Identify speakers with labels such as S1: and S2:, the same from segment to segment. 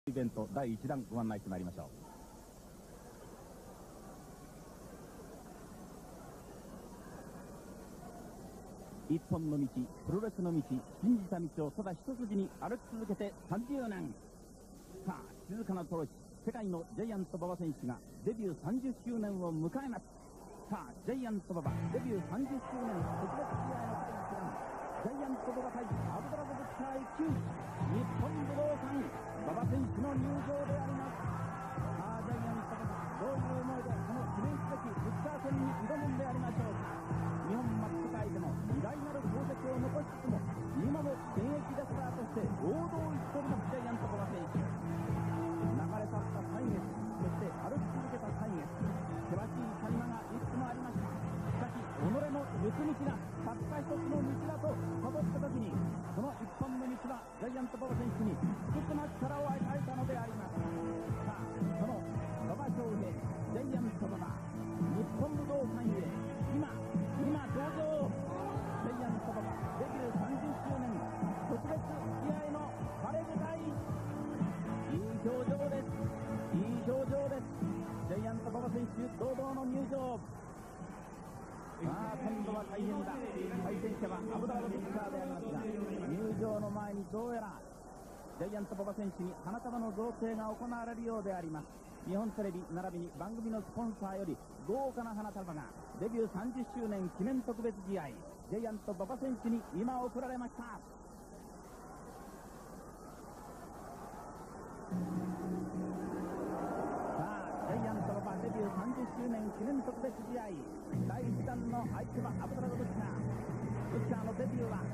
S1: イベント第1弾ご案内してまいりましょう。一本の道、プロレスの道、信じた道をただ一筋に歩き続けて30年。さあ、静かなトロシ、世界のジャイアント馬場選手がデビュー30周年を迎えます。さあ、ジャイアント馬場デビュー30周年特別試合の第1弾。ジャイアント馬場対アブドラザブッチャー一騎打ち、日本武道館馬場選手の入場であります。さあ、ジャイアント馬場どういう思いでこの記念すべきブッチャー戦に挑むんでありましょうか。日本マッチ界での偉大なる功績を残しつつも今も現役レスラーとして王道を行っておりますジャイアント馬場選手。流れ去った歳月、そして歩き続けた歳月、険しい谷間がいくつもありました。しかし己の行く道がたった一つの道だと辿った時に、その一本の道はジャイアント馬場選手に不屈な力を与えたのであります。さあ、その馬場翔平、ジャイアント馬場、日本武道館へ今登場。ジャイアント馬場デビュー30周年特別試合の晴れ舞台。いい表情です、いい表情です。ジャイアント馬場選手堂々の入場。さあ、今度は大変だ。対戦者はアブドラブ・ブッチャーでありますが、入場の前にどうやらジャイアント馬場選手に花束の贈呈が行われるようであります。日本テレビ並びに番組のスポンサーより豪華な花束がデビュー30周年記念特別試合ジャイアント馬場選手に今贈られました。さあ、ジャイアント馬場デビュー30周年記念特別試合第1弾の相手はアブドラブ・ブッチャー。ブッチャーのデビューは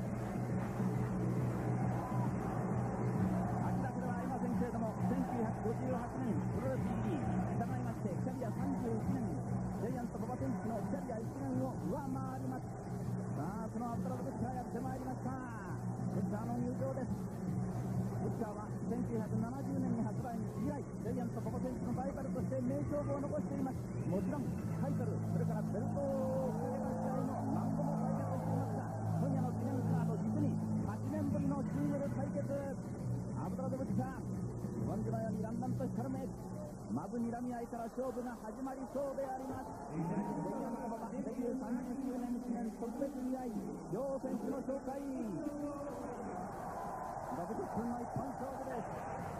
S1: けれども1958年プロレス入り、従いましてキャリア31年、ジャイアント馬場選手のキャリア1年を上回ります。さあ、そのアブドラブ・ブッチャーやってまいりました。ブッチャーの入場です。ブッチャーは1970年に発売に以来ジャイアント馬場選手のライバルとして名勝負を残しています。もちろんタイトル、それからベルトをかけた試合も何度も対決していますが、今夜の記念カード実に8年ぶりのシングル対決。アブドラブ・ブッチャー、ワンジュのようにだんだんと光る目、まず睨み合いから勝負が始まりそうであります。ジャイアント馬場デビュー30周年記念特別試合、両選手の紹介。60分の一本勝負です。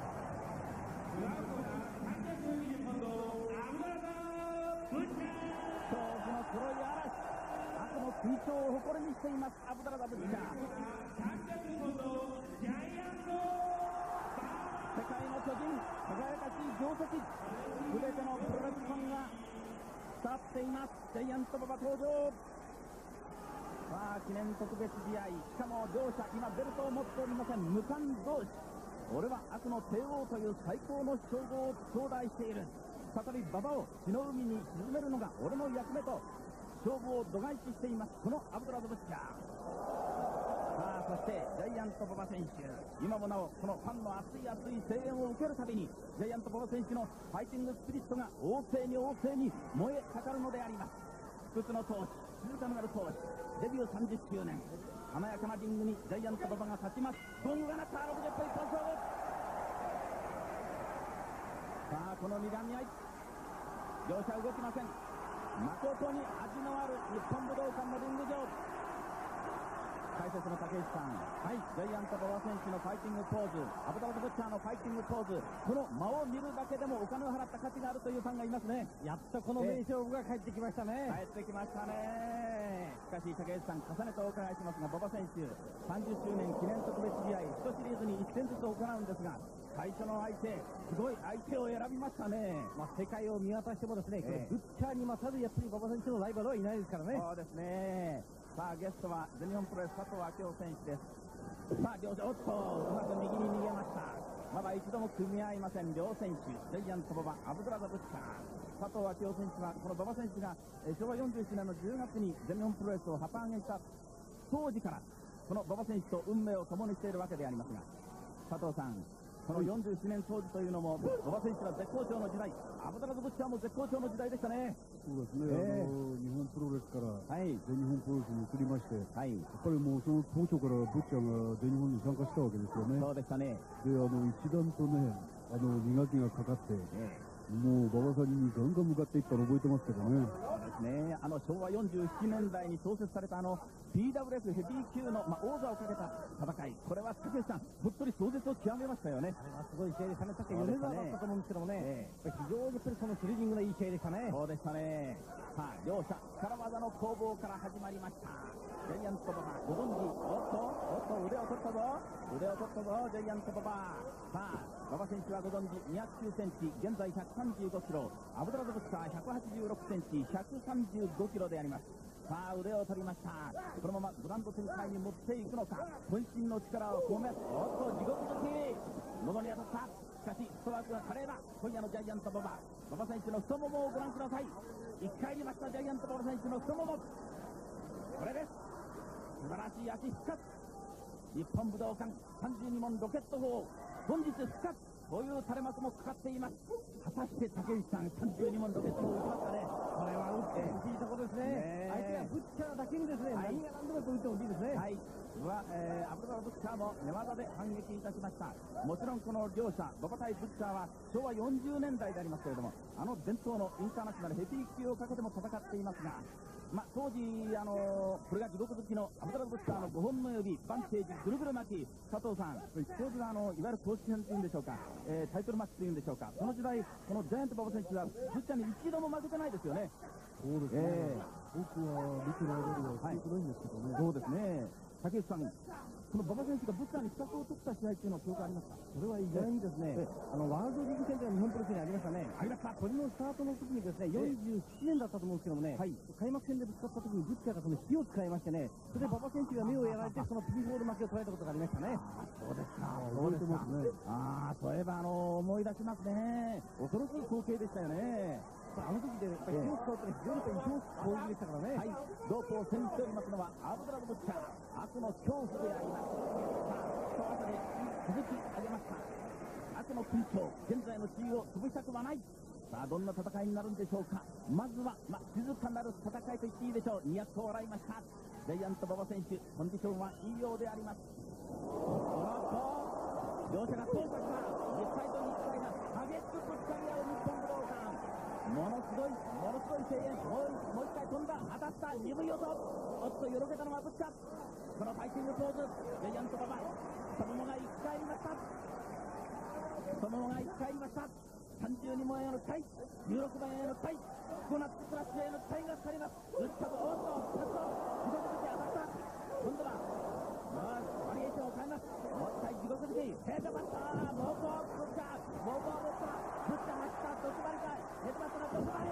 S1: 勝負の黒い嵐、悪の追徴を誇りにしていますアブドラザブッチャー。世界の巨人、輝かしい業績、すべてのプロレスファンが伝っています。ジャイアント馬場登場。さあ、記念特別試合、しかも両者今ベルトを持っておりません。無冠同士、俺は悪の帝王という最高の称号を頂戴している。再び馬場を血の海に沈めるのが俺の役目と勝負を度外視していますこのアブドラブ・ブッチャー。さあ、そしてジャイアント馬場選手、今もなおこのファンの熱い熱い声援を受けるたびにジャイアント馬場選手のファイティングスピリットが旺盛に燃えかかるのであります。不屈の闘志、静かなる闘志、デビュー30周年、華やかなリングにジャイアント馬場が立ちます。ゴングが鳴った60分一本勝負。さあ、この睨み合い、両者動きません。誠に味のある日本武道館のリング上。解説の竹内さん、はい、ジャイアント馬場選手のファイティングポーズ、アブドラブ・ブッチャーのファイティングポーズ、この間を見るだけでもお金を払った価値があるというファンがいますね。やっとこの名勝負が帰ってきましたね。帰ってきましたね。しかし竹内さん、重ねてお伺いしますが、馬場選手30周年記念特別試合1シリーズに1戦ずつ行うんですが、最初の相手、すごい相手を選びましたね。世界を見渡してもですね、ブッチャーに勝るやっぱり馬場選手のライバルはいないですからね。そうですね。さあ、ゲストは全日本プロレス佐藤明夫選手です。さあ、両者、おっと、うまく右に逃げました。まだ一度も組み合いません、両選手。ジャイアント馬場、アブドラザブッチャー。佐藤明夫選手は、この馬場選手が昭和47年の10月に全日本プロレスを旗揚げした当時から、この馬場選手と運命を共にしているわけでありますが、佐藤さん、この47年当時というのも、馬場選手は絶好調の時代、アブドラザブッチャーも絶好調の時代でしたね。
S2: そうですね、日本プロレスから全日本プロレスに移りまして、やっぱりもうその当初からブッチャーが全日本に参加したわけですよね。
S1: そうでしたね。
S2: で、一段とね、 磨きがかかって、もう馬場さんにガンガン向かっていったの覚えてますけどね。
S1: そうですね。昭和47年代に創設されたPWF ヘビー級の、王座をかけた戦い。これは竹内さん、本当に壮絶を極めましたよね。
S3: あれはすごい試合でしたね。確か米沢だったと思うんですけどもね。非常にやっぱりそのスリリングないい試合でしたね。
S1: そうでしたね。さあ、両者、力技の攻防から始まりました。ジャイアント馬場、ご存知、おっと、腕を取ったぞ、ジャイアント馬場。さあ、馬場選手はご存知、209センチ、現在135キロ、アブドラズブッカー186センチ、135キロであります。さあ、腕を取りました。このままグランド展開に持っていくのか、渾身の力を込め、おっと、地獄突き、喉に当たった。しかし、ストライクが華麗だ。今夜のジャイアント馬場。馬場選手の太ももをご覧ください。生き返りました、ジャイアント馬場選手の太もも。これです。素晴らしい足復活。日本武道館32門ロケット砲、本日復活。こういう垂れ幕もかかっています。果たして竹内さん、32門ロケット砲打ちますかね。
S3: これは打ってほしいところですね。相手がブッチャーだけにですね、何が何でも打ってほしいですね。
S1: はい。アブドラブッチャーも寝技で反撃いたしました。もちろんこの両者、馬場対ブッチャーは昭和40年代でありますけれども、伝統のインターナショナルヘビー級をかけても戦っていますが、当時、これが地獄好きのアブドラブッチャーの5本の指、バンテージ、ぐるぐる巻き、佐藤さん、当時はいわゆる公式戦というんでしょうか、タイトルマッチというんでしょうか、その時代、このジャイアント馬場選手は、ブッチャーに一度も負けてないですよね。
S2: そうですね。僕は見てないわけでは強くないんですけどね。
S1: そうですね。竹内さん、この馬場選手がブッチャーに2つを取った試合っていうのは記憶ありますか？
S3: それは意外にですね、ワールドリーグ戦では日本プロレスにありましたね。
S1: ありました。
S3: これのスタートの時にですね、47年だったと思うんですけどもね、開幕戦でぶつかった時にブッチャーがその火を使いましてね、それで馬場選手が目をやられて、そのピンホール負けを取られたことがありましたね。
S1: そうですか。
S2: 覚えてますね。
S1: そういえば思い出しますね。恐ろしい光景でしたよね。
S3: あの時で、火を使うと非常に異常攻撃でしたからね。
S1: はい。ロープを背にしておりますのは、アブドラブッチャー。悪の恐怖であります。さあ、一技で続き上げました。悪の緊張、現在の地位を潰したくはない。さあ、どんな戦いになるんでしょうか。まずは、静かなる戦いと言っていいでしょう。ニヤッと笑いました。ジャイアント馬場選手、コンディションはいいようであります。両者が交差した。実際と日体が激しくぶつかり合う日本武道館。ものすごい声援。もう一回飛んだ。当たった。鈍い音。おっと、よろけたのはブッチャー。このファイティングポーズ。ジャイアント馬場。太ももが生き返りました。32万円のタイ。16万円のタイ。コナッツプラスへのタイがかかります。打ったぞ。おっと、地獄突き当たった。今度は、バリエーションを変えます。もう一回地獄突き。ヘッドバッター。猛攻ブッチャー。ブッチャー走った。ドスバリか。ヘッドバッターのドスバリ。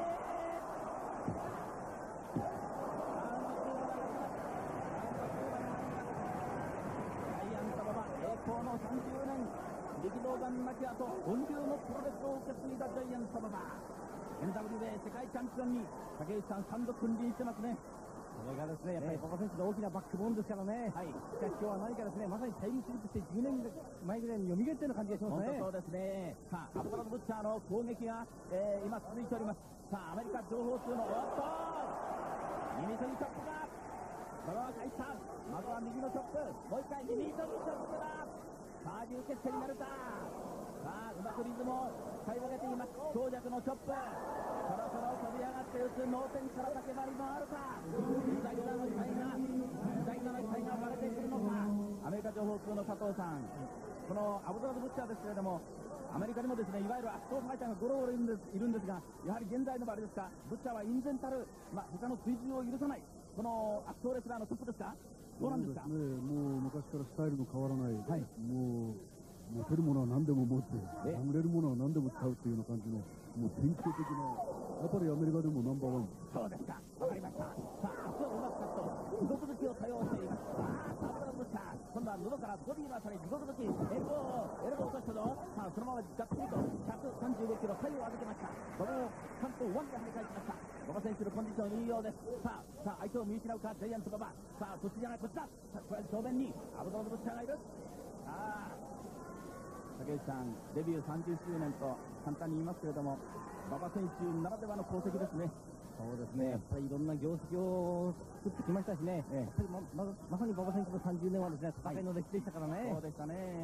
S1: この30年、力道山亡き後、本流のプロレスを受け継いだジャイアント馬場。NWA 世界チャンピオンに竹内さん3度君臨してますね。
S3: それがですね、やっぱり馬場選手の大きなバックボーンですからね。はい。しかし今日は何かですね、まさにタイムスリップして10年前ぐらいに蘇ったような感じがしますね。
S1: そうですね。さあ、アブドラブブッチャーの攻撃が、今続いております。さあ、アメリカ情報通の、おっとミニトリチョップだ。これは返した。まずは右のチョップ。もう一回ミニトリチョップだ。さあ、流決戦になるか。さあ、うまくリズムを使い分けています。強弱のチョップ。そろそろ飛び上がって打つ脳天から竹張りもあるか。大事なの期待が割れてくるのか。アメリカ情報通の佐藤さん。このアブドラブブッチャーですけれども、アメリカにもですね、いわゆる圧倒ファイターがゴロゴロいるんですが、やはり現在のあれですか、ブッチャーは隠然たる、他の追従を許さない、この圧倒レスラーのトップですか。どうなんですか。
S2: もう昔からスタイルも変わらない。はい。もう持てるものは何でも持って、殴れるものは何でも使うっていうような感じの、もう典型的な、やっぱりアメリカでもナンバーワン。
S1: そうですか。わかりました。さあ、足をうまく使って、地獄突きを多用しています。さあ、サブラブッチャー。今度は喉からボディのあたり、地獄突き、エルボー落としたぞ。さあ、そのままがっつりと135キロ左右を預けました。それを関東ワンで跳ね返しました。馬場選手のコンディションいいようです。さあ、相手を見失うか、ジャイアント馬場。さあ、そっちじゃない、こっちだ。さあ、正面にアブドラブブッチャーがいる。さあ、竹内さん、デビュー30周年と簡単に言いますけれども、馬場選手ならではの功績ですね。
S3: そうですね、やっぱりいろんな業績を作ってきましたしね、やっぱりまさに馬場選手の30年はですね、戦いの歴史でしたからね。
S1: そうでしたね。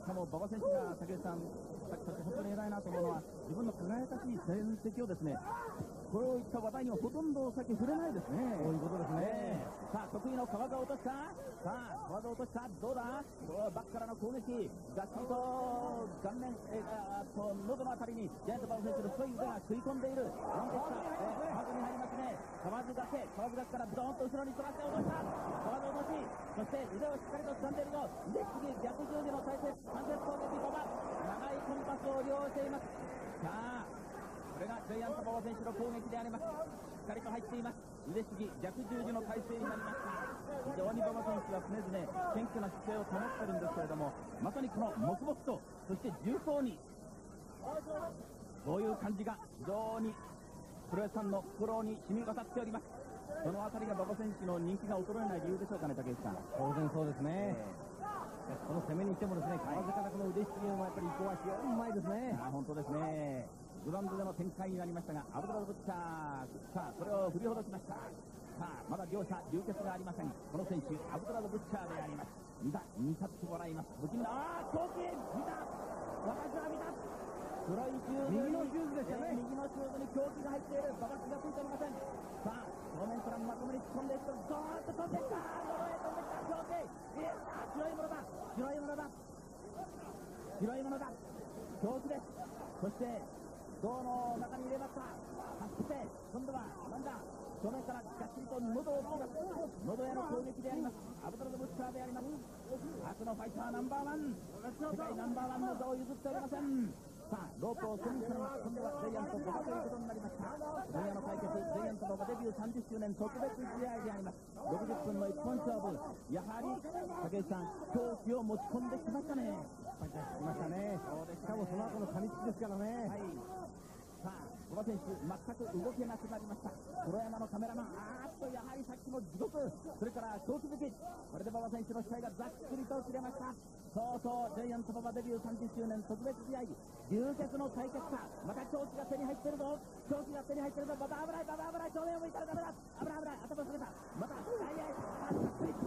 S1: しかも馬場選手が竹内さん、さっき本当に偉いなと思うのは、自分の輝かしい戦績をですね、こういった話題にはほとんど先触れないですね。
S3: そういうことですね。
S1: さあ、得意の川田を落とした。さあ、川田を落とした。どうだ、バックからの攻撃。がっちりと顔面、喉のあたりにジャイアント馬場選手の太い腕が食い込んでいる。なんですか、川津に入りますね。川津だけからドーンと後ろに取らせて落とした。川津落とし、そして腕をしっかりと掴んでいるぞ。で、次、逆十字の体勢、関節攻撃、馬場。長いコンパスを利用しています。さあ、これがジャイアント馬場選手の攻撃であります。しっかりと入っています。腕ひぎ逆十字の体勢になりました。非常に馬場選手は常々謙虚な姿勢を保っているんですけれども、まさにこの黙々と、そして重厚に、そういう感じが非常にプロレスさんの心に染み渡っております。そのあたりが馬場選手の人気が衰えない理由でしょうかね、竹内さん。
S3: 当然そうですね。この攻めにしてもですね、川津からこの腕ひしぎもやっぱり移行は非常にうまいですね。
S1: 本当ですね。グラウンドでの展開になりましたが、アブドラブッチャー、さあ、これを振りほどきました。さあ、まだ両者流血がありません。この選手、アブドラブッチャーであります。見たってもらいます。不気味な、狂気、見た、私は見た。黒いシューズ、
S3: 右のシューズですよね。
S1: 右のシューズに狂気が入っている。馬場気がついておりません。さあ、正面からまともに突っ込んでいくと、ドーンと飛んでいった。泥へ飛んでいった、狂気。白いものだ、白いものだ。白いものだ。狂気です。そして、胴の中に入れました。そして、今度は、なんだ、正面からがっちりと喉を突きます。喉への攻撃であります。アブドラブッチャーであります。悪のファイターナンバーワン。世界ナンバーワンの座を譲っておりません。さあ、ロープを背にしたのは、今度はジャイアント馬場ということになりました。今夜の対決、ジャイアント馬場デビュー30周年特別試合であります。60分の一本勝負。やはり、竹内さん、狂気を持ち込んできましたね。
S3: 来ましたね。しかもその後の噛みつきですからね。
S1: はい。さあ、馬場選手、全く動けなくなりました。黒山のカメラマン、やはりさっきの地獄、それから長期続き、これで馬場選手の試合がざっくりと切れました。そうそう、ジャイアント馬場デビュー30周年特別試合、流血の対決か、また長期が手に入ってるぞ、長期が手に入ってるぞ、馬場危ない、馬場危ない、正面を向いたらダメだ、危ない危ない、頭下げた、また、ざっくり。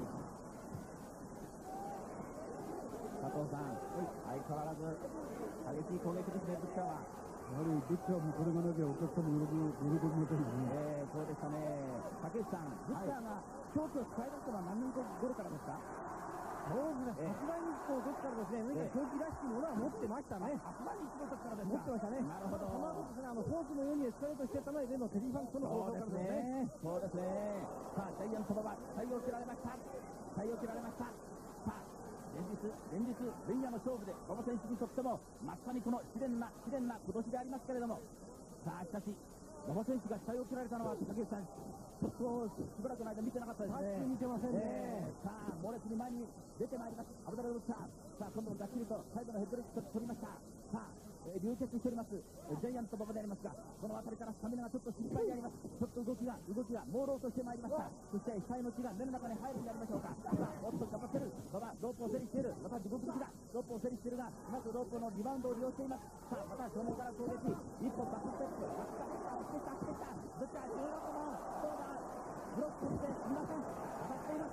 S1: 佐藤さん、相変わらず激しい攻撃ですね、ブッチャーは。
S2: やはりブッチャーもこれがなきゃお客さんも喜びませんよね。
S1: そうでしたね。竹内さん、ブッチャーが狂気を使い出したのは何年頃からですか？
S3: そうですね、発売日の時からですね、何か狂気らしきものは持ってましたね。
S1: 発売日の時からですか？
S3: 持ってましたね。
S1: なるほど。
S3: その後ですね、フォークのようにエスカレートしていったのは、例のテリーファンクとの交換からですね。
S1: そうですね。さあ、ジャイアント馬場、体を切られました。体を切られました。さあ、連日、前夜の勝負で、馬場選手にとっても、まさにこの試練な今年でありますけれども、さあ、しかし、馬場選手が体を切られたのは、竹内さん、ちょっとしばらくの間見てなかったですね。
S3: 見てませんね。
S1: さあ、猛烈に前に出てまいります。アブドラブッチャー。さあ、今度もがっちりと最後のヘッドリック取りました。さあ、流血しております。ジャイアント馬場でありますが、この辺りからスタミナがちょっと心配であります。ちょっと動きが朦朧としてまいりました。そして額の血が目の中に入るんでありましょうか。さあ、おっと頑張ってる。馬場、ロープを背にしている。また地獄好きだ。ロープを背にしているが、うまくロープのリバウンドを利用しています。さあ、また正面から攻撃。一歩バックステップ。バックステップ。ブッチャー16の、どうだ、ブロックしていません。当たっています。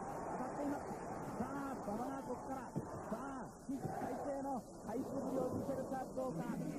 S1: さあ、馬場がここから、さあ、起死回生の回復ぶりを見せるかどうか。10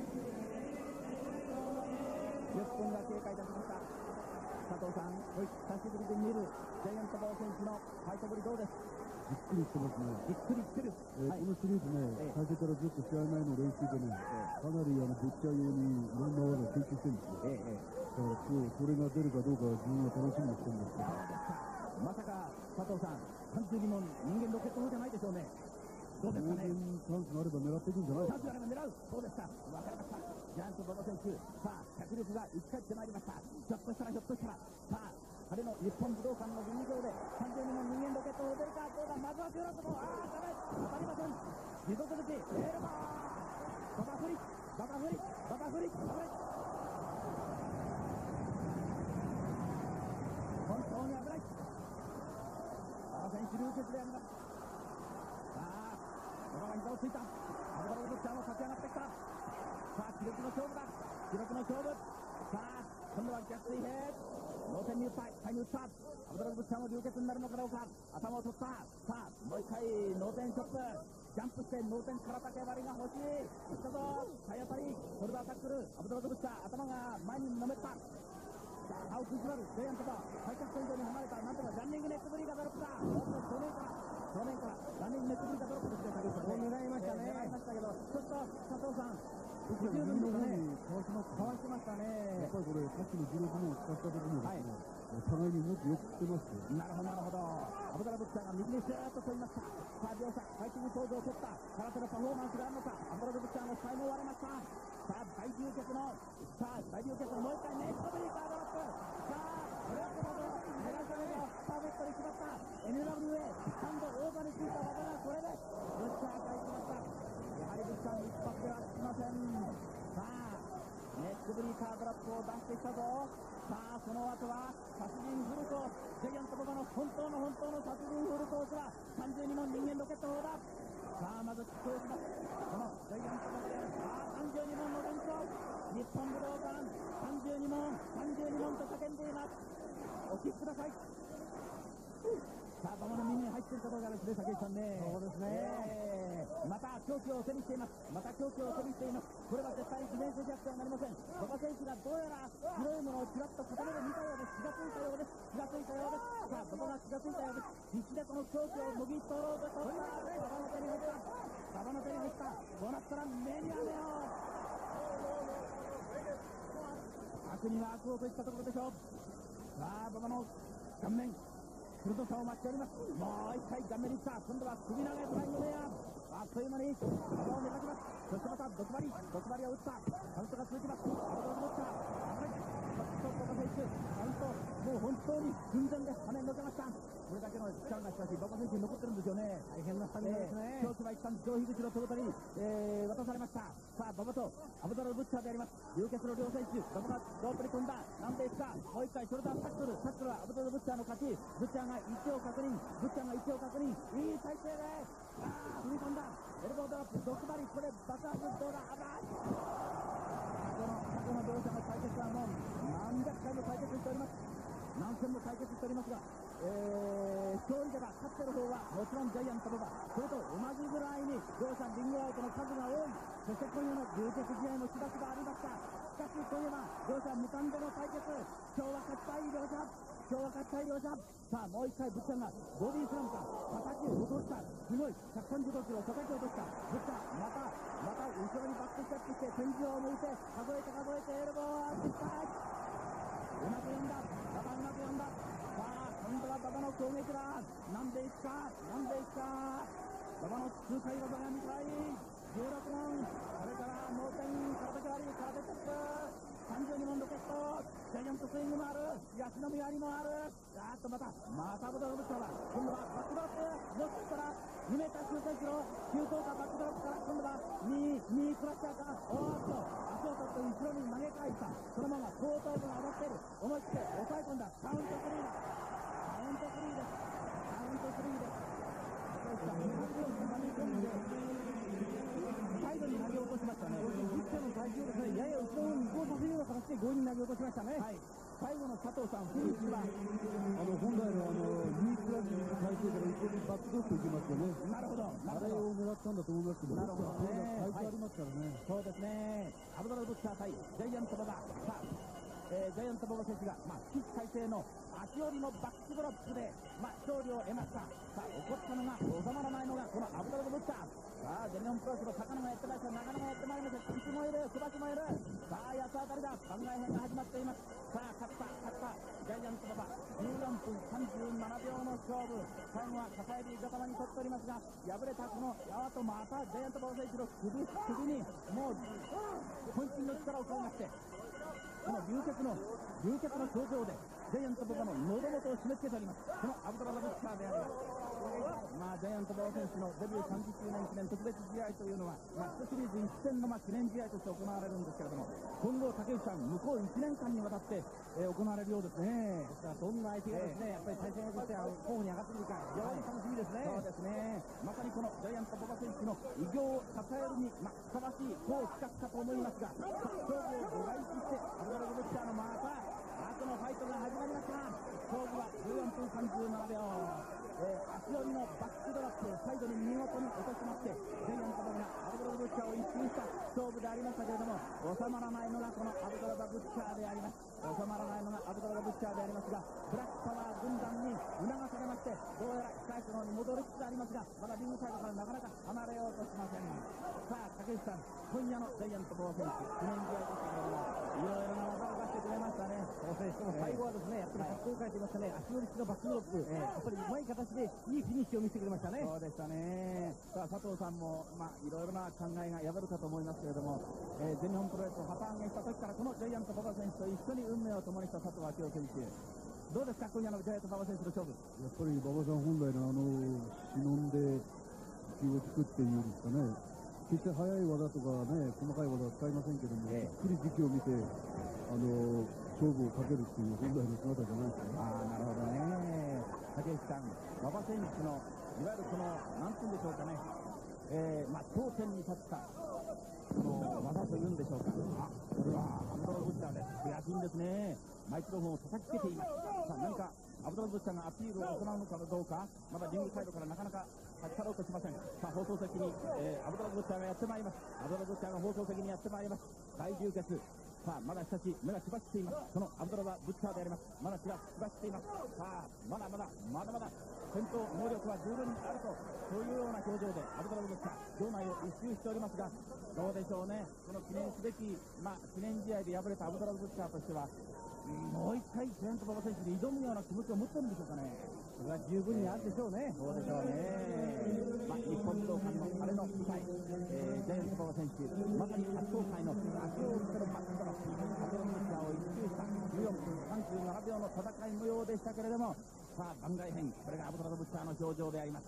S1: 分が経過いたしました。佐藤さん、久しぶりで見るジャイアント馬場選手のファイトぶりどうです？
S2: びっくりしてますね。
S1: びっくりしてる。
S2: このシリーズね、最初からずっと試合前の練習でね、かなりブッチャー用にいろんな技を研究してるんですよ。だから今日それが出るかどうかは自分は楽しみにしてるんですけど。
S1: まさか佐藤さん、単純にも人間ロケット砲じゃないでしょうね。どうですかね。
S2: チャンスがあれば狙っていくんじゃないですか。
S1: チャンスがあれば狙う。そうですか。わかりました。ジャイアント馬場選手、さあ、脚力が生き返ってまいりました。ひょっとしたら、さあ、彼の日本武道館のリング上で、単純にも人間ロケット砲出るか、どうだ、まずは16号、ダメ、当たりません。地獄口、エルボー、馬場振り、本当に危ない。馬場選手流血であります。さあ、馬場が膝をついた。アブドラブッチャーも立ち上がってきた。さあ、記録の勝負だ。さあ、今度は逆水平。同点に打った。タイム打った。アブドラブッチャーも流血になるのかどうか。頭を取った。さあ、もう一回、同点チョップ。 ジャンプして脳天から竹割りが欲しい。来たぞ、体当たり、ショルダータックル、アブドラドブッチャー、頭が前にのめった。さあ、歯を食いしばる、ジャイアントバー、開脚線上に離れた、なんとかランニングネックブリーがドロップだ。正面から、ランニングネックブリーがドロップですね、竹内さんね。狙いましたね。狙いましたけど、ちょっと佐藤さん、不十分ですかね。かわしましたね。
S2: やっぱりこれ、さっきの16問を使った時にですね、互いにもっとよく来てまして。
S1: なるほど、なるほど。アブドラブッチャーが右にシューッと取りました。さあ、両者、ファイティングポーズを取った。空手のパフォーマンスがあるのか。アブドラブッチャーの視界も割れました。さあ、大流血の、もう一回ネットブリーカードロップ。さあ、これはこのメガシャメがパーフェクトに決まった。NWA、3度オーバーについた技がこれです。ブッチャーが行きました。やはりブッチャーの一発ではつきません。さあ、ネックブリーカードロップを出してきたぞ。さあ、その後は殺人フルコース、ジャイアント馬場の本当の殺人フルコースは32問人間ロケット砲だ。さあ、まず聞こえします。このジャイアント馬場である。さあ、32問の連勝。日本武道館32問と叫んでいます。お聞きください。さあ、馬場の耳に入っているかどうかですね、竹内さんね。そうですね。また狂気を背にしています。これは絶対に記念すべきではなりません。馬場選手がどうやら白いものをちらっと固めて見たようです。気がついたようです。さあ、馬場が気がついたようです。必死でこの狂気をもぎ取ろうと取った。馬場の手に入った。こうなったら目に雨を。悪には悪をといったところでしょう。さあ、馬場の顔面鋭さを増しております。もう一回顔面に行った。今度は首投げフライングレア。あっという間に馬場を目指します。そしてまた毒針を打った。カウントが続きます。アブドラブッチャー、馬場選手、カウントもう本当に寸前で跳ねのけました。これだけの力がしかし馬場選手に残ってるんですよね。大変なスタミナですね。狂気は一旦上樋口の手元に、渡されました。さあ、馬場とアブドラブッチャーであります。流血の両選手、馬場がロープに飛んだ。なんでいくか。もう一回ショルダータックルはアブドラブッチャーの勝ち。ブッチャーが位置を確認。いい体勢で、踏み込んだ。エルボードロップ、毒針、これ爆発どうだ。危ない。この両者の対決はもう何百回も対決しております。何戦も対決しておりますが、勝利では勝ってる方はもちろんジャイアント馬場、それと同じぐらいに両者リングアウトの数が多い。そして今夜の流血試合もしばしばありました。しかし今夜は両者無冠での対決。今日は勝ちたい両者。さあ、もう一回ブッチャーがボディスラムか叩き落とした。すごい135キロ叩き落とした。ブッチャーまた後ろにバックステップして天井を抜いて数えてエルボー失敗。うまく読んだ。さあ、今度は馬場の攻撃だ。なんでいくか。馬場の痛快技が見たい。16問、それから脳天空手割り、空手トップ、32問ロケット、ジャイアントスイングもある、足のやりもある。またブドウブッチャーだ。今度はバックドロップ、よくしたら2メーター9センチの急降下バックドロップから今度は2クラッシャーか。足を取って後ろに投げ返した。そのまま後頭部が上がっている。思い切って抑え込んだ。カウント3です。サイドに投げ落としましたね。ピッチャーの体重をですね、やや後ろに移行させるような形で強引に投げ落としましたね。最後の佐藤さん、フィニッシュは
S2: 本来の2クラッシュの体勢から後ろにバックドロップいきますよね。
S1: なるほど。
S2: あれを狙ったんだと思いますけど、
S1: なるほどね。
S2: 体勢ありますからね。
S1: そうですね。アブドラブッチャー対ジャイアント馬場。さあ、ジャイアント馬場選手が起死回生の足折りのバックドロップで勝利を得ました。さあ、起こったのが収まらないのがこのアブドラブブッチャー。さあ、ジェニオンプロレスの高野がやってまいりました。長野がやってまいりました。石もいる、小橋もいる。さあ、八つ当たりだ。番外編が始まっています。さあ、勝ったジャイアント馬場14分37秒の勝負。最後は片襟固まに取っておりますが、敗れたこのあとまたジャイアント馬場選手の首にもう渾身の力を加えまして、この流血の症状でジャイアント馬場の喉元を締め付けております。このアブドラブッチャーであります。ジャイアント馬場選手のデビュー30周年記念特別試合というのは、1シリーズ1戦の記念試合として行われるんですけれども、今後竹内さん、向こう1年間にわたって、行われるようですね。どんな相手がですね、やっぱり対戦相手としては候補に上がってくるか、非常に楽しみですね。そうですね。まさにこのジャイアント馬場選手の偉業を称えるに、ふさわしい好企画かと思いますが、勝負を度外視してアブドラブブッチャーのまた後のファイトが始まりました。勝負は14分37秒。 足寄りのバックドラップをサイドに見事に落としまして、ジャイアント馬がアブドラザブッチャーを一周した勝負でありましたけれども、収まらないのがこのアブドラザブッチャーであります。収まらないのがアブドラザブッチャーでありますが、ブラックパワー軍団に促されまして、どうやら控室の方に戻りつつありますが、まだリングサイドからなかなか離れようとしません。さあ、竹内さん、今夜のジャイアント馬場選手、記念試合でしたけれども、いろいろな技を出してくれましたね。
S3: そうですね、しかも最後はですね、やっぱり格好を変えていましたね、足の力のバックドロップ、やっぱりうまい形でいいフィニッシュを見せてくれましたね。
S1: そうでしたね。さあ、佐藤さんも、いろいろな考えが破るかと思いますけれども、全日本プロレスを旗揚げした時から、このジャイアント馬場選手と一緒に運命を共にした佐藤昭夫選手。どうですか、今夜のジャイアント馬場選手の勝負。
S2: やっぱり馬場さん本来の忍んで気をつくっていうんですかね、決して速い技とかね、細かい技は使いませんけども、じっくり時期を見て、勝負をかけるっていう本来の姿じゃないですかね。
S1: なるほどね。竹内さん、馬場選手の、いわゆるこの、なんていうんでしょうかね、頂点に立った、この技というんでしょうか。これはアブドラブッチャーです。悔しいんですね。マイクロフォンを叩きつけています。さあ、何かアブドラブッチャーがアピールを行うのかどうか、まだリングサイドからなかなか立ち去ろうとしません。さあ、放送席に、アブドラブッチャーがやってまいります。アブドラブッチャーが放送席にやってまいります。大充血。さあ、まだしかし目が血走っています。そのアブドラブッチャーであります。まだ血が血走っています。さあ、まだまだ戦闘能力は十分にあると、そういうような表情でアブドラブッチャー、場内を一周しておりますが、どうでしょうね。この記念すべき、記念試合で敗れたアブドラブッチャーとしては、もう一回ジャイアント馬場選手に挑むような気持ちを持ってるんでしょうかね。
S3: それは十分にあるでしょうね。
S1: そうでしょうね。日本武道館の晴れの舞台、ジャイアント馬場選手、まさに初公開の足を見せるバックドラップ、アブドラブッチャーを一周した14分37秒の戦い模様でしたけれども、さあ、番外編、これがアブドラブッチャーの表情であります。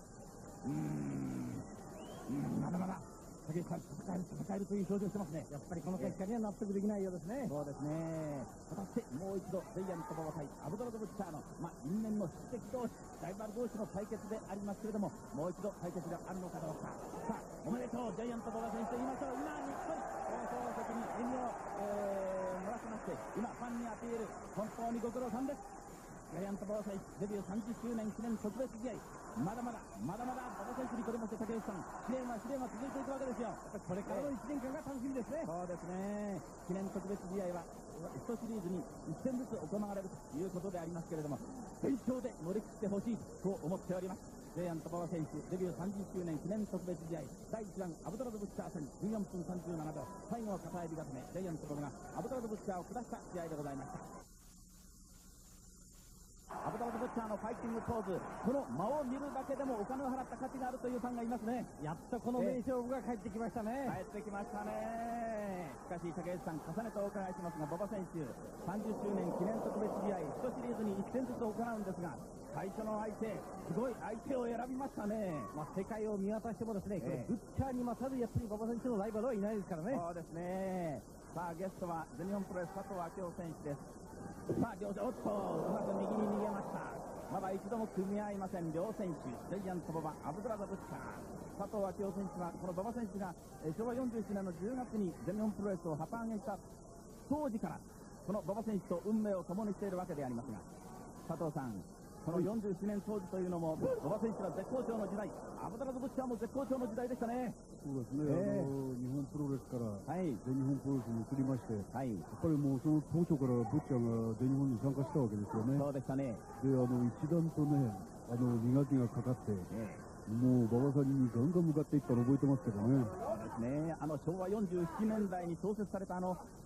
S1: まだまだ竹内さん、戦えるという表情してますね。
S3: やっぱりこの結果には納得できないようですね。
S1: そうですね。果たしてもう一度ジャイアント馬場対アブドラブッチャーの、因縁の宿敵同士、ライバル同士の対決でありますけれども、もう一度対決があるのかどうか。さあ、おめでとうジャイアント馬場選手と言いましょう。今日本放送席に笑みを、漏らしまして、今ファンにアピール、本当にご苦労さんです。ジャイアント馬場選手デビュー30周年記念特別試合、まだまだ馬場選手にとりまして竹内さん、試練は続いていくわけですよ。
S3: これからの1年間が楽しみですね。
S1: そうですね。記念特別試合は1シリーズに1戦ずつ行われるということでありますけれども、全勝で乗り切ってほしいと思っております。ジャイアント馬場選手デビュー30周年記念特別試合、第1弾アブドラブッチャー戦14分37秒、最後は片指固め、ジャイアント馬場がアブドラブッチャーを下した試合でございました。アブドラブッチャーのファイティングポーズ、この間を見るだけでもお金を払った価値があるというファンがいますね。
S3: やっとこの名勝負が帰ってきましたね。
S1: 帰ってきましたね。しかし竹内さん、重ねてお伺いしますが、馬場選手30周年記念特別試合1シリーズに1戦ずつ行うんですが、最初の相手、すごい相手を選びましたね。
S3: 世界を見渡してもですね、ブッチャーに勝るやっぱり馬場選手のライバルはいないですからね。
S1: そうですね。さあ、ゲストは全日本プロレス佐藤昭夫選手です。さあ、両者、うまく右に逃げました。まだ一度も組み合いません、両選手。ジャイアント馬場、アブドラザブッチャー。佐藤昭夫選手は、この馬場選手が昭和47年の10月に全日本プロレスを旗揚げした当時から、この馬場選手と運命を共にしているわけでありますが、佐藤さん、この47年当時というのも、馬場選手は絶好調の時代、アブドラザブッチャーも絶好調の時代でしたね。
S2: そうですね、日本プロレスから全日本プロレスに移りまして、やっぱりもうその当初からブッチャーが全日本に参加したわけですよね。
S1: そうでしたね。
S2: で、一段とね、磨きがかかって、もう馬場さんにガンガン向かっていったの覚えてますけどね。
S1: そうですね。昭和47年代に創設された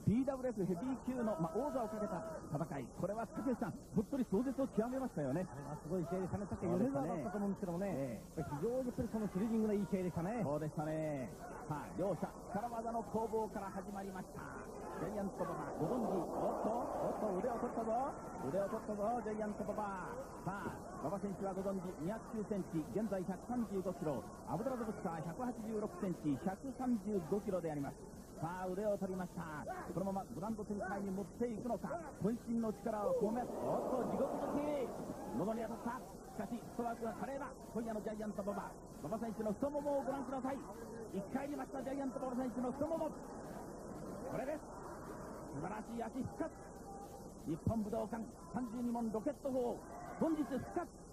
S1: PWF ヘビー級の、王座をかけた戦い。これは竹内さん、本当に壮絶を極めましたよね。
S3: あれはすごい試合でしたね。さっき米沢だったと思うんですけどもね、非常にやっぱりそのスリリングないい試合でしたね。
S1: そうでしたね。さあ、両者、力技の攻防から始まりました。ジャイアント馬場、ご存知、腕を取ったぞ、ジャイアント馬場。さあ、馬場選手はご存知、209センチ、現在135キロ、アブドラザブッチャー186センチ、135キロであります。さあ、腕を取りました。このままグランド展開に持っていくのか、渾身の力を込め、地獄突き、喉に当たった。しかし、ストワークが華麗だ。今夜のジャイアント馬場。馬場選手の太ももをご覧ください。生き返りました、ジャイアント馬場選手の太もも。これです。素晴らしい足復活。日本武道館32門ロケット砲。本日復活。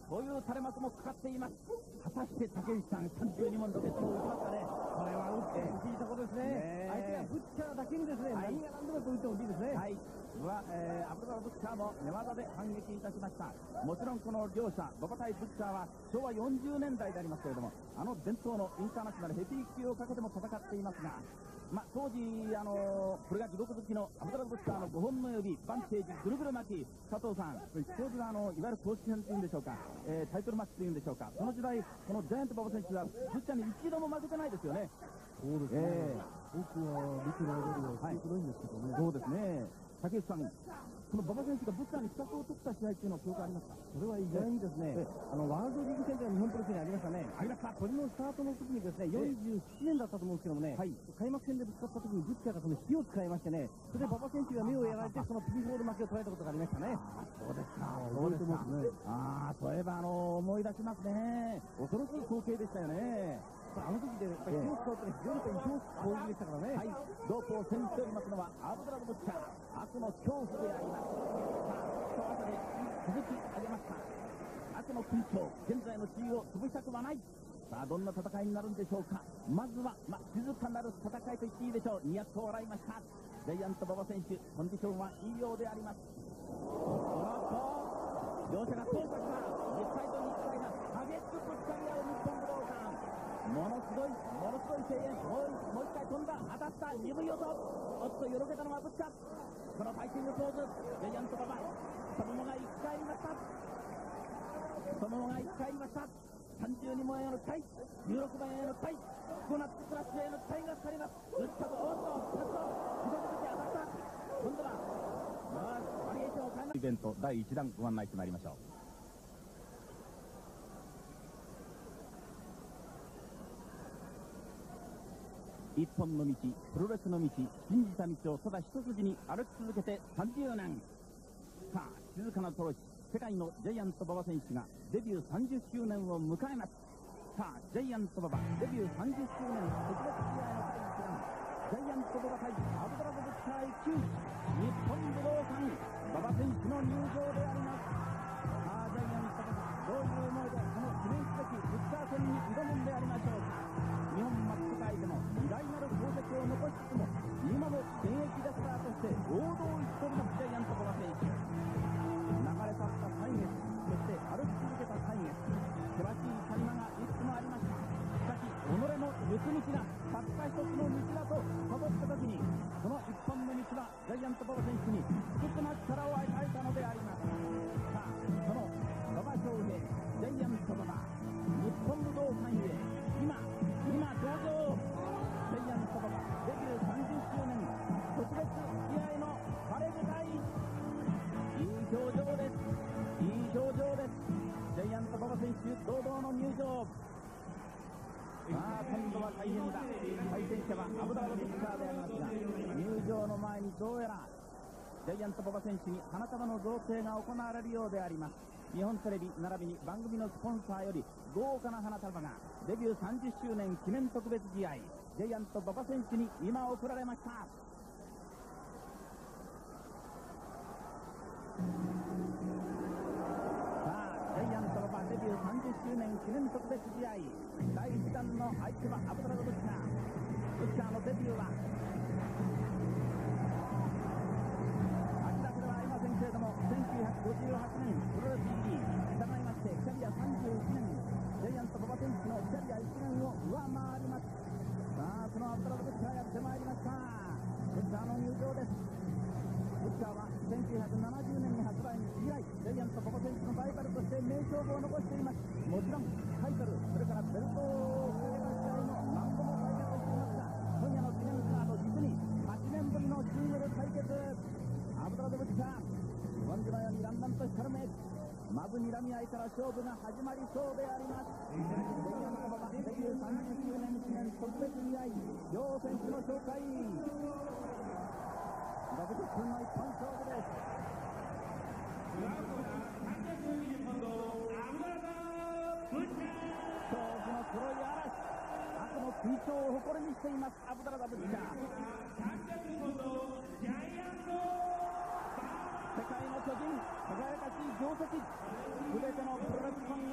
S1: そういう垂れ幕もかかっています。果たして竹内さん32問ロケットを打ちますかね。
S3: これは打ってほしいところですね。相手がブッチャーだけにですね、何が何でも打ってほしいですね。
S1: はい。アブドラブッチャーも寝技で反撃いたしました。もちろんこの両者、馬場対ブッチャーは昭和40年代でありますけれども、伝統のインターナショナルヘビー級をかけても戦っていますが、当時、これが地獄好きのアブドラブッチャーの5本の指、バンテージ、ぐるぐる巻き、佐藤さん、当時はいわゆる公式戦というんでしょうか、タイトルマッチというんでしょうか、その時代、このジャイアント馬場選手はブッチャーに一度も負けてないですよね。
S2: そうですね。僕は見てる間では記憶ないんですけどね。
S1: そうですね。竹内さん、この馬場選手がブッチャーに2つを取った試合っていうのは記憶ありますか？
S3: それは意外にですね、ワールドリーグ戦では日本プロレスにありましたね。
S1: ありました。
S3: これのスタートの時にですね、47年だったと思うんですけどもね、開幕戦でぶつかった時にブッチャーがその火を使いましてね、それで馬場選手が目をやられて、そのピンホール負けを取られたことがありましたね。
S1: そうですか。
S2: 覚えてますね。
S1: そういえば思い出しますね。恐ろしい光景でしたよね。
S3: あの時でやっぱり火を使うと非常に異常攻撃でしたからね。
S1: はい。ロープを背にしておりますのはアブドラブ・ブッチャー。悪の恐怖であります。さあ、後で続き上げました。悪の緊張、現在の地位を潰したくはない。さあ、どんな戦いになるんでしょうか。まずは、静かなる戦いと言っていいでしょう。ニヤッと笑いました。ジャイアント馬場選手、コンディションはいいようであります。両者が交差した。実際と日体が激しくぶつかり合う日本武道館。ものすごい声援。もう一回飛んだ。当たった。鈍い音。おっと、よろけたのはブッチャー。このファイティングポーズ。ジャイアント馬場。太ももが生き返りました。太ももが生き返りました。32万円のタイ。16万円のタイ。コナッツプラスへのタイがかかります。ブッチャーとおっと、2つと、左手当たった。今度は、バリエーションを変えます。イベント第1弾ご案内してまいりましょう。一本の道、プロレスの道、信じた道をただ一筋に歩き続けて30年。さあ、静かなトロシ、世界のジャイアント馬場選手がデビュー30周年を迎えます。さあ、ジャイアント馬場デビュー30周年特別試合の第1弾。ジャイアント馬場対アブドラブ・ブッチャー一騎打ち、日本武道館、馬場選手の入場であります。さあ、ジャイアント馬場、どういう思いでこの記念すべきブッチャー戦に挑むんでありましょうか。日本マッチ界でも偉大なる功績を残しつつも、今も現役レスラーとして王道一人のジャイアント馬場選手。流れ去った歳月、そして歩き続けた歳月、険しい谷間がいくつもありました。しかし、己の行く道だ、たった一つの道だと辿った時に、その一本の道はジャイアント馬場選手に不屈な力を与えたのであります。さあ、その馬場翔平、ジャイアント馬場、日本武道館へ、今登場。ジャイアント馬場デビュー30周年特別試合の晴れ舞台。いい表情です。いい表情です。ジャイアント馬場選手、堂々の入場。さあ、今度は大変だ。対戦者はアブドラブ・ブッチャーでありますが、入場の前にどうやらジャイアント馬場選手に花束の贈呈が行われるようであります。日本テレビ並びに番組のスポンサーより豪華な花束がデビュー30周年記念特別試合ジャイアント馬場選手に今贈られました。さあ、ジャイアント馬場デビュー30周年記念特別試合第1弾の相手はアブドラブ・ブッチャー。ブッチャーのデビューは明らかではありませんけれども、1958年プロレス入り、従いましてキャリア31年、ジャイアント馬場選手のキャリア1年を上回ります。さあ、そのアブドラブ・ブッチャーやってまいりました。ブッチャーの入場です。ブッチャーは1970年に発売に以来、ジャイアント馬場選手のライバルとして名勝負を残しています。もちろんタイトル、それからベルトをかけた試合も何度も対決していますが、今夜の記念カード、実に8年ぶりのシングル対決。アブドラブ・ブッチャー、ワンジのようにだんだんと光る目、まず睨み合いから勝負が始まりそうであります。ジャイアント馬場デビュー30周年記念特別試合、両選手の紹介。60分の一本勝負です。勝負の黒い嵐、悪の緊張を誇りにしていますアブドラブ・ブッチャー。世界の巨人、輝かしい業績、全てのプロレスファン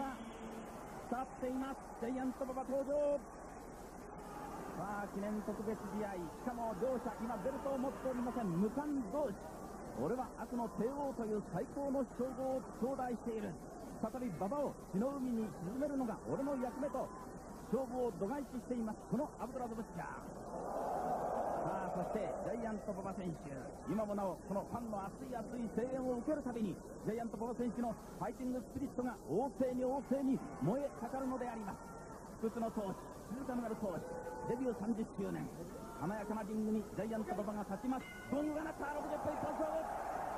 S1: ます。ジャイアント馬場登場。さあ記念特別試合、しかも両者今ベルトを持っておりません。無冠同士。俺は悪の帝王という最高の称号を頂戴している。再び馬場を血の海に沈めるのが俺の役目と勝負を度外視しています、このアブドラズブッチャー。さあそしてジャイアント馬場選手、今もなおこのファンの熱い熱い声援を受けるたびにジャイアント馬場選手のファイティングスピリットが旺盛に旺盛に燃えかかるのであります。不屈の闘志、静かなる闘志、デビュー30周年、華やかなリングにジャイアント馬場が立ちます。ゴングが鳴った60分一本勝負。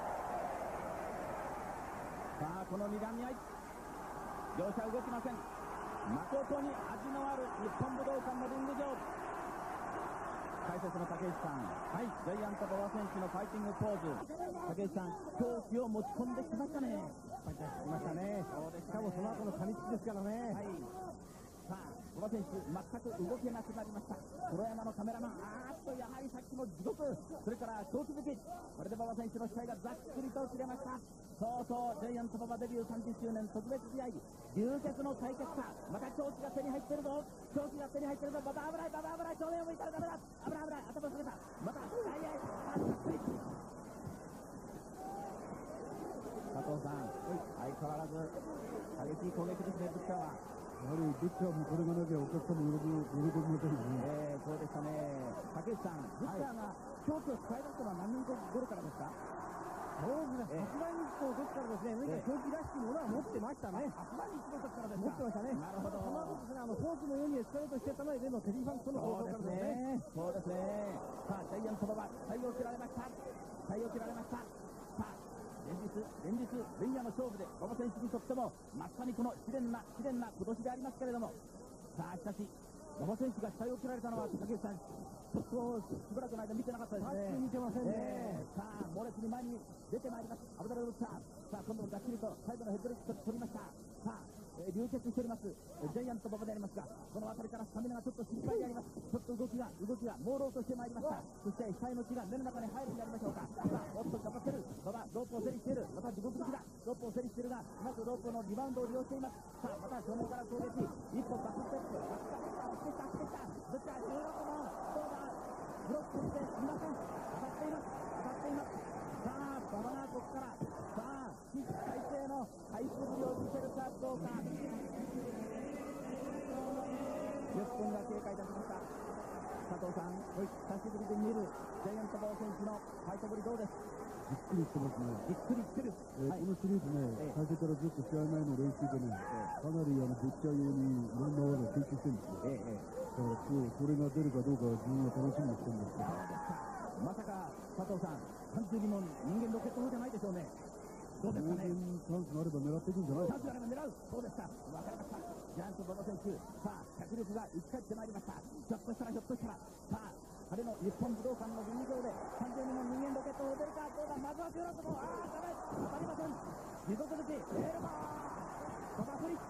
S1: さあこの睨み合い、両者動きません。誠に味のある日本武道館のリング上。解説の竹内さん、はい、ジャイアント馬場選手のファイティングポーズ、竹内さん、狂気を持ち込んできましたね。
S3: 来ましたね。しかもその後の噛みつきですからね。
S1: はい、さあ馬場選手全く動けなくなりました。黒山のカメラマン、やはりさっきの地獄、それから長期付き、これで馬場選手の視界がざっくりと切れました。そうそう、ジャイアント馬場デビュー30周年特別試合、流血の対決か。また長期が手に入ってるぞ、長期が手に入ってるぞ。また危ない、また危ない、正面を向いたらダメだ、危ない危ない、頭を下げた、またざっくり。佐藤さん、相変わらず激しい攻撃ですね、ブッチャーは。
S2: やはりブッチャーもこれがなきゃお客さんも喜びませんよね。
S1: そうでしたね。竹内さん、ブッチャーが狂気を使い出したのは何年頃からですか？
S3: そうですね、発売日の時からですね、何か狂気らしきものは持ってましたね。
S1: 発売日の時からですか？
S3: 持ってましたね。
S1: なるほど。
S3: その後ですね、フォークのようにエスカレートしてたのは例のテリーファンクとの放送からですね。
S1: そうですね。さあ、ジャイアント馬場、体を切られました。体を切られました。さあ、連日、前夜の勝負で馬場選手にとっても、まさにこの試練な今年でありますけれども、さあ、しかし、馬場選手が体を切られたのは、竹内さん、ちょっとしばらくの間見てなかったですね。
S3: 見てませんね。
S1: さあ、猛烈に前に出てまいります。アブドラルブッチャー。さあ、今度もざっくりと最後のヘッドリック取りました。さあ、流血しておりますジャイアント馬場でありますが、この辺りからスタミナがちょっと心配であります。ちょっと動きが朦朧としてまいりました。そして額の血が目の中に入るんでありましょうか。さあ、おっと頑張ってる馬場、ロープを整理している。また地獄的だ、ロープを整理しているが、うまくロープのリバウンドを利用しています。さあ、また正面から攻撃、一歩バックステップ、バックステップ、ブッチャー16番、どうだ、ブロックしていません。当たっています。さあ、馬場がここから、さあ、起死回生の回復ぶりを見せるかどうか。10分が経過いたしました。佐藤さん、久しぶりで見るジャイアント馬場選手のファイトぶりどうです？
S2: びっくりしてますね。
S1: びっくりしてる。
S2: このシリーズね、最初からずっと試合前の練習でね、かなりブッチャー用にいろんな技を研究してるんですよ。だから今日それが出るかどうかは自分は楽しみにしてるんですけど。
S1: まさか佐藤さん、単純にも人間ロケット砲じゃないでしょうね。どうですかね。
S2: チャンスがあれば狙っていくんじゃないですか。
S1: チャンスがあれば狙う。そうですか。わかりました。ジャイアント馬場選手、さあ脚力が生き返ってまいりました。ひょっとしたら、さあ晴れの日本武道館のリング上で30人の人間ロケットを出るかどうだ。まずは16号、ダメ、当たりません。地獄口、エルボー、ババフリ、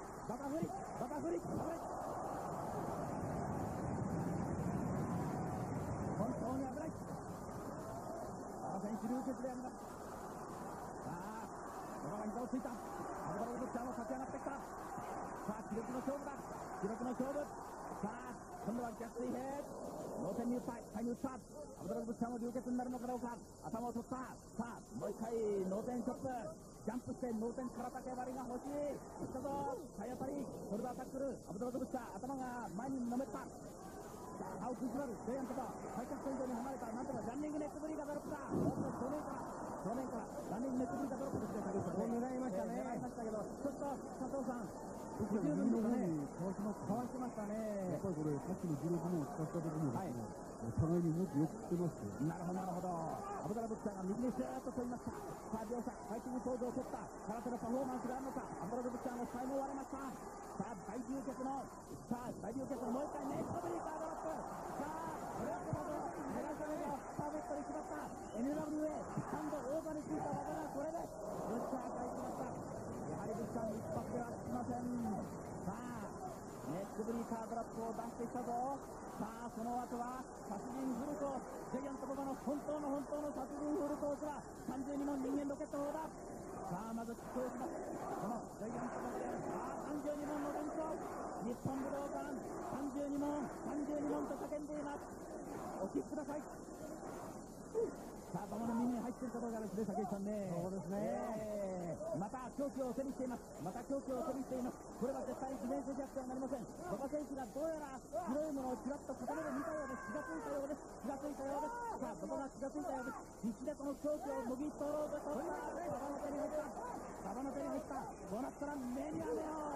S1: 本当に危ない。馬場選手流血であります。さあ馬場が膝をついた。アブドラルブッチャーも立ち上がってきた。さあ記録の勝負だ。さあ今度は逆水平、脳天に打った、下に打った。アブドラルブッチャーも流血になるのかどうか。頭を取った。さあもう一回脳天チョップ、ジャンプして脳天から竹割りが欲しい。いったぞ、体当たり、ショルダータックル。アブドラルブッチャー、頭が前にのめった。さあ歯を食いしばるジャイアント馬場、開脚線上に離れた。なんとかランニングネックブリーがドロップだ。正面からランニングネックブリーがドロップですね。狙いましたけど、ちょっと佐藤さん、不十分ですね。かわしてましたね。
S2: やっぱりこれさっきの16号を使った時もですね、お互いにもっとよく来てますよ。
S1: なるほど。アブドラブッチャーが右にシューッと取りました。さあ両者ファイティングポーズを取った。空手のパフォーマンスがあるのか。アブドラブッチャーの視界も割れました。さあ大流血のもう一回ネットブリーカードロップ。さあこれはこのメガサメがパーフェクトに決まった。 NWA ハンドオーバーについた技がこれでブッチャーがいきました。やはりブッチャーの一発ではつきません。さあネックブリーカードロップを出してきたぞ。さあその後は殺人フルコース、ジャイアント馬場の本当の殺人フルコースは32の人間ロケット砲だ。さあまずキックをします。このジャイアント馬場で32本の連勝。さ日本武道館32問と叫んでいます。お聞きください。さあ、馬場の耳に入っているかどうかですね、竹内さんね。
S3: そうですね。
S1: また狂気を手にしています。これは絶対に記念すべきではなりません。馬場選手がどうやら白いものをちらっと片目で見たようです。気がついたようです。さあ、馬場が気がついたようです。必死でこの狂気をもぎ取ろうとした。馬場の手に入った。こうなったら目には目を。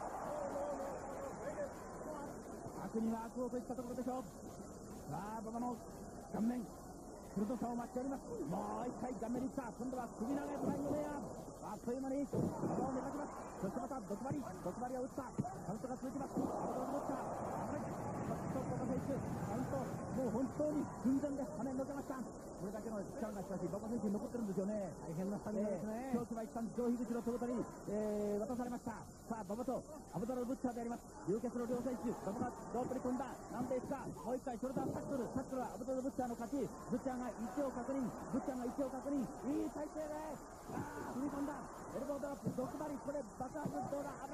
S1: 悪には悪をといったところでしょう。さあ、馬場の顔面鋭さを増しております。もう一回顔面に行った。今度は首長いフライングレア。あっという間に馬場を目指します。そしてまた毒針を打った。カウントが続きます。アウトを持った。馬場選手、カウントもう本当に寸前で跳ねのけました。これだけの力がしかし馬場選手に残ってるんですよね。大変なスタミナですね。狂気は一旦上樋口の手元に、渡されました。さあ、馬場とアブドラル・ブッチャーであります。流血の両選手、馬場がロープに組んだ。なんでいくか。もう一回ショルダータックルはアブドラル・ブッチャーの勝ち。ブッチャーが位置を確認。いい体勢で踏み込んだ。エルボードラップ、毒針、これ爆発どうだ。危ない。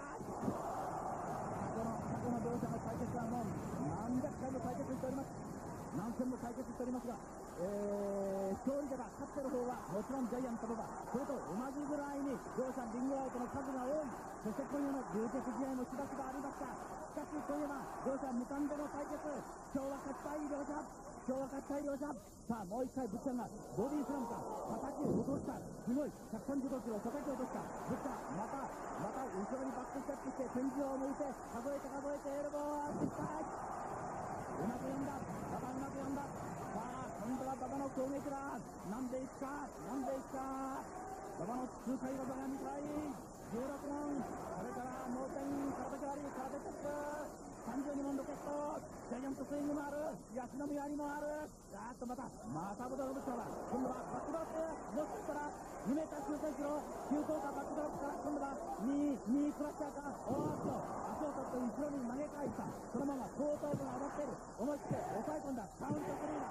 S1: この両者の対決はもう何百回も対決しております。何戦も対決しておりますが、勝利では勝ってる方はもちろんジャイアント馬場、それと同じぐらいに両者リングアウトの数が多い。そして今夜の流血試合もしばしばありました。しかし今夜は両者無冠での対決。今日は勝ちたい両者。さあ、もう一回ブッチャーがボディスラムか叩き落とした。すごい135キロ叩き落とした。ブッチャーまた後ろにバックステップして天井を抜いて数えてエルボー失敗。うまく読んだ。さあ、今度は馬場の攻撃だ。なんでいくか。馬場の痛快技が見たい。16問。それから脳天体割り空手トップ。32問ロケット。ジャイアントスイングもある。足の見割りもある。またブドウブッチャーだ。今度はバックドロップ。もしかしたら2メーター9センチの急降下バックドロップから今度は2クラッシャーか。足を取って後ろに投げ返した。そのまま後頭部が上がっている。思い切って抑え込んだ。カウント3です。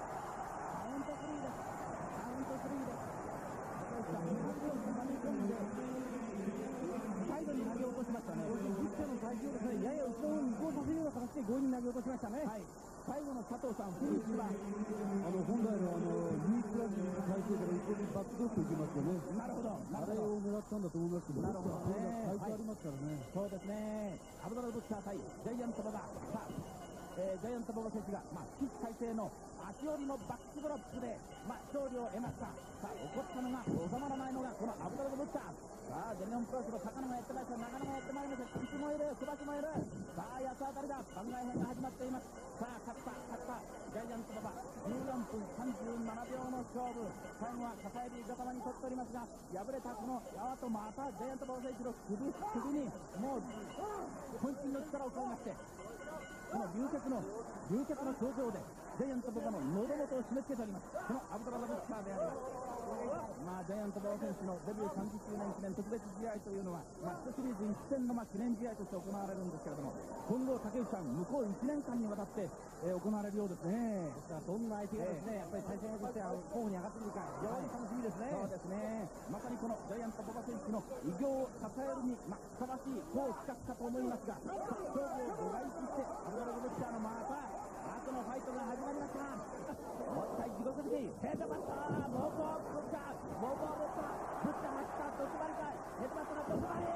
S1: サイドに投げ落としましたね。ブッチャーの体重ですね、やや後ろに移動させるような形で強引に投げ落としましたね。最後の佐藤さん、フリーキは
S2: 本来のニークラッシュの体勢から後ろにバックドロップいきますよね。
S1: なるほど。
S2: あれを狙ったんだと思いますけど、
S1: なるほどね。
S2: 体重ありますからね。
S1: そうですね。アブドラル・ブッチャー対ジャイアント馬場。さあ、ジャイアント馬場選手が起死回生の足折りのバックドロップで勝利を得ました。さあ、怒ったのが収まらないのがこのアブドラル・ブッチャー。さあ、全日本プロレスの高野がやってまいりました。長野がやってまいりました。石もいる、小橋もいる。さあ、八つ当たりだ。番外編が始まっています。さあ、勝ったジャイアント馬場14分37秒の勝負。最後は片指頭に取っておりますが、敗れたこのあとまたジャイアント馬場選手の首にもう渾身の力を加えまして、この流血の症状でジャイアント馬場の喉元を締め付けております。このアブドラル・ブッチャーであります。ジャイアント馬場選手のデビュー30周年記念特別試合というのは、1シリーズ1戦の記念試合として行われるんですけれども、今後竹内さん、向こう1年間にわたって、行われるようですね。
S3: どんな相手がですね、やっぱり対戦相手としては候補に上がってくるか、非常に楽しみですね。
S1: そうですね。まさにこのジャイアント馬場選手の偉業を支えるに、ふさわしい好企画かと思いますが、勝負を度外視して、アブドラル・ブッチャーの後のファイトが始まりました。もう一回地獄好き、ヘッドバッター、猛攻ブッチャー、ブッチャー走った、毒針かい、ヘッドバッターの毒針。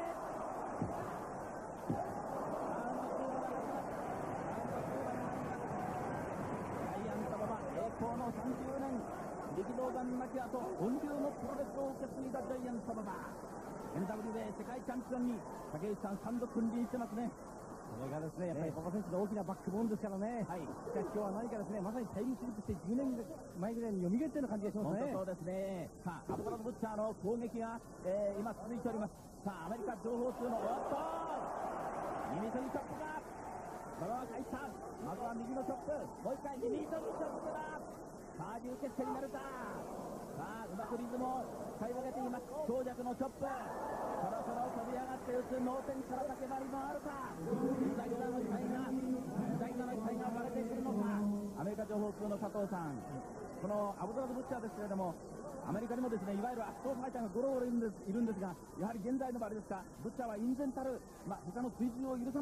S1: この30年力道山亡き後、本流のプロレスを受け継いだジャイアント馬場、 NWA 世界チャンピオンに竹内さん3度君臨してますね。
S3: それがですね、やっぱり馬場選手の大きなバックボーンですからね。しかし今日は何かですね、まさにタイムスリップして10年前ぐらいに蘇ったような感じがしますね。
S1: そうですね。さあ、アブドラル・ブッチャーの攻撃が、今続いております。さあ、アメリカ情報通の耳そりチョップだ。馬場が返した。まずは右のチョップ、もう一回耳そりチョップだ。さあ、流血戦になるか。さあ、うまくリズムを使い分けています。強弱のチョップ、そろそろ飛び上がって打つ脳天から竹張りもあるか。ギザギザの視界が割れてくるのか。アメリカ情報通の佐藤さん、このアブドラル・ブッチャーですけれども、アメリカにもですね、いわゆる圧倒ファイターがゴロゴロいるんですが、やはり現在のあれですか、ブッチャーは隠然たる、他の追随を許さない、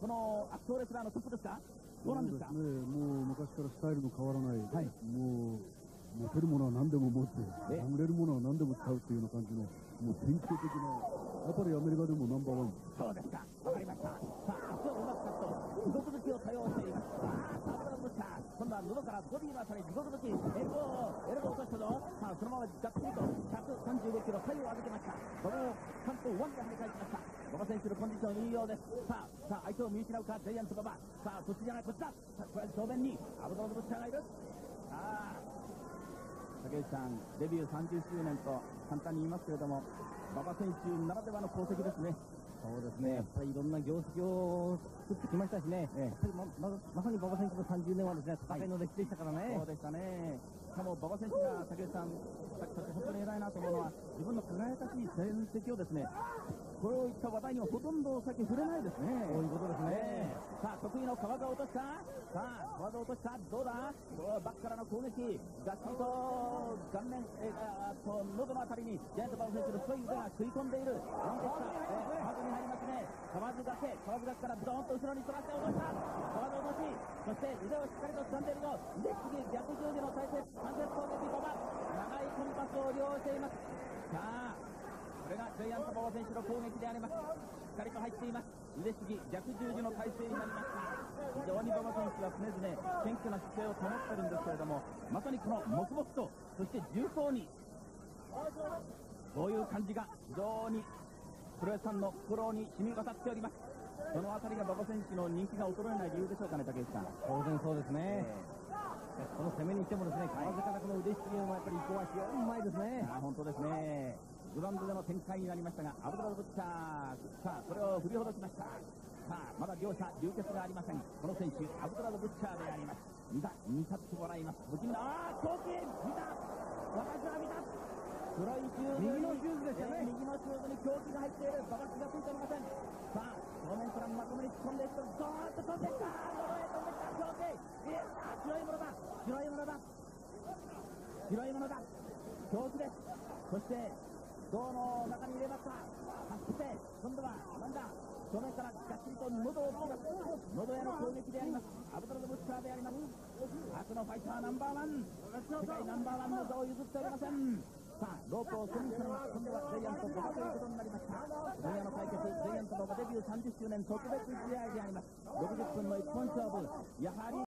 S1: このアクトレスラーのトップですか？どうなんですか？
S2: そうですね、もう昔からスタイルの変わらない、もう持てるものは何でも持って、殴れるものは何でも使うっていうような感じの、もう典型的な、やっぱりアメリカでもナンバーワン。
S1: そうですか、わかりました。さあ、足をうまく立つと、地獄抜きを多用しています。さあ、サブラブッチャー、今度は喉からボディのあたり、地獄抜き、エルボー落としたぞ。さあ、そのままがっちりと135キロ、左右を預けました。これを関東ワンで跳ね返しました。馬場選手のコンディションいいようです。さあ、相手を見失うか、ジャイアント馬場。さあ、そっちじゃない、こっちだ。さあ、これ正面に、アブドラブッチャーがいる。さあ、竹内さん、デビュー30周年と簡単に言いますけれども、馬場選手ならではの功績ですね。
S3: そうですね、やっぱりいろんな業績を作ってきましたしね、やっぱりまさに馬場選手の30年はですね、戦いの歴史でしたからね。
S1: そうでしたね。しかも馬場選手が竹内さん、さっき本当に偉いなと思うのは、自分の輝かしい戦績をですね、これをいった話題にはほとんど先触れないですね。
S3: そういうことですね。
S1: さあ、得意の川田を落とした。さあ、川田を落とした。どうだ？バックからの攻撃。がっちりと顔面、喉のあたりにジャイアント馬場選手の太い腕が食い込んでいる。いいですか。川田に入りますね。川津崖からドーンと後ろに飛ばして落とした。川田落とし。そして腕をしっかりと掴んでいるぞ。で、次、逆十字の体勢、関節攻撃馬場。長いコンパスを利用しています。さあ、これがジャイアント馬場選手の攻撃であります。しっかりと入っています。腕ひぎ逆十字の体勢になりました。非常に馬場選手は常々謙虚な姿勢を保っているんですけれども、まさにこの黙々と、そして重厚に、そういう感じが非常にプロレスさんの心に染み渡っております。そのあたりが馬場選手の人気が衰えない理由でしょうかね、竹内さん。
S3: 当然そうですね。この攻めにしてもですね、川津からこの腕ひげもやっぱり移行は非常にうまいですね。
S1: 本当ですね。グラウンドでの展開になりましたが、アブドラブッチャー、さあ、これを振りほどきました。さあ、まだ両者流血がありません。この選手、アブドラブッチャーであります。見さってもらいます。不気味な、強気見た私は見た黒いシューズ
S3: 右のシューズでしたね。
S1: 右のシューズに狂気が入っている。馬場気がついておりません。さあ、正面からまともに突っ込んでいくと、ドーンと飛んでいった。喉へ飛んでいった。狂気白いものだ。白いものだ。白いものだ。狂気です。そして、胴の中に入れました。そして、今度は、なんだ、正面からがっちりと喉を突きます。喉への攻撃であります。アブドラブッチャーであります。悪のファイターナンバーワン。世界ナンバーワンの座を譲っておりません。さあ、ロープを背にしたのは、今度はジャイアント馬場ということになりました。今夜の対決、ジャイアント馬場デビュー30周年特別試合であります。60分の一本勝負。やはり